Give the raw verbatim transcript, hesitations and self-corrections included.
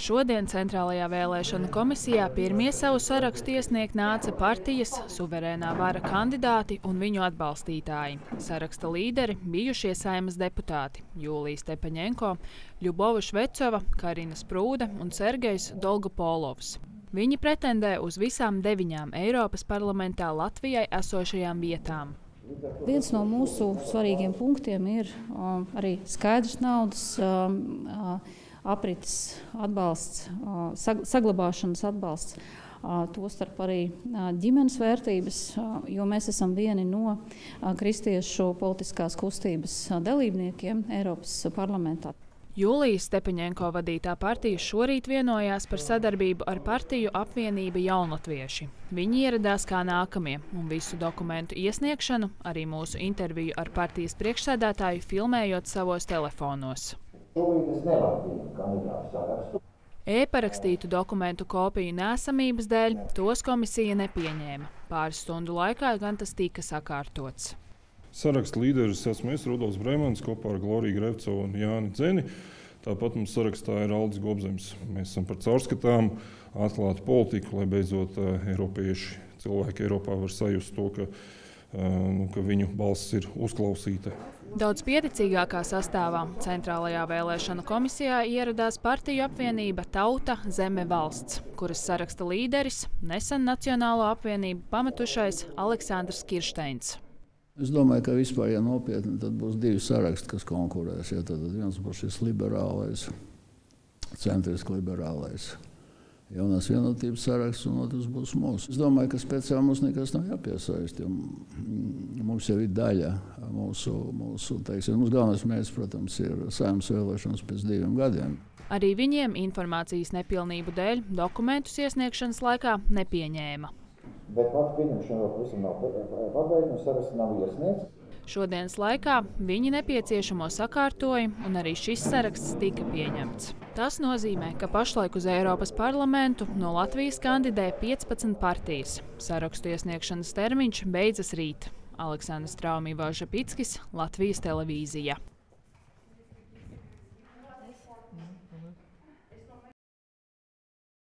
Šodien Centrālajā vēlēšanu komisijā pirmie savu sarakstu iesniegt nāca partijas, suverēnā vara kandidāti un viņu atbalstītāji. Saraksta līderi bijušie Saeimas deputāti Jūlija Stepaņenko, Ļubova Švecova, Karina Sprūde un Sergejs Dolgopolovs. Viņi pretendē uz visām deviņām Eiropas parlamentā Latvijai esošajām vietām. Viens no mūsu svarīgiem punktiem ir um, arī skaidrs naudas um, uh, aprits atbalsts, uh, sag saglabāšanas atbalsts, uh, tostarp arī uh, ģimenes vērtības, uh, jo mēs esam vieni no uh, kristiešu politiskās kustības uh, dalībniekiem Eiropas parlamentā. Jūlijas Stepaņenko vadītā partija šorīt vienojās par sadarbību ar partiju apvienība Jaunatvieši. Viņi ieradās kā nākamie, un visu dokumentu iesniegšanu, arī mūsu interviju ar partijas priekšsēdētāju, filmējot savos telefonos. Šobrīd es nevaru būt kandidātu sarakstu. E-parakstītu dokumentu kopiju nesamības dēļ tos komisija nepieņēma. Pāris stundu laikā gan tas tika sakārtots. Saraksta līderis esmu es, Rudolfs Bremans, kopā ar Gloriju Grevcovu un Jāni Dzeni. Tāpat mums sarakstā ir Aldis Gobzems. Mēs esam par caurskatām, atklātu politiku, lai beidzot eiropieši, cilvēki Eiropā var sajust to, ka, nu, ka viņu balss ir uzklausīta. Daudz pieticīgākā sastāvā Centrālajā vēlēšanu komisijā ieradās partiju apvienība Tauta, Zeme, Valsts, kuras saraksta līderis nesen Nacionālo apvienību pametušais Aleksandrs Kiršteins. Es domāju, ka vispār, ja nopietni, tad būs divi saraksti, kas konkurēs. Ja, tad viens būs šis liberālais, centriski liberālais jaunās vienotības saraksts, un otrs būs mūsu. Es domāju, ka speciāli mums nekas nav jāpiesaist, jo mums jau ir daļa mūsu, mūsu teiksim, mums galvenais mērķis, protams, ir Saeimas vēlēšanas pēc diviem gadiem. Arī viņiem informācijas nepilnību dēļ dokumentus iesniegšanas laikā nepieņēma. Bet pat pieņemšana vēl pavisam nav pabeigta, un saraksts nav iesniegts. Šodienas laikā viņi nepieciešamo sakārtoja, un arī šis saraksts tika pieņemts. Tas nozīmē, ka pašlaik uz Eiropas parlamentu no Latvijas kandidē piecpadsmit partijas. Sarakstu iesniegšanas termiņš beidzas rīt. Aleksandrs Traumīvožapickis, Latvijas televīzija.